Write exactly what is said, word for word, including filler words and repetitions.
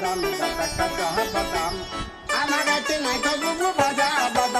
আমি দাদা কাঁচা বাদাম আমার গাছে নাই তো বুবু ভাজা বাদাম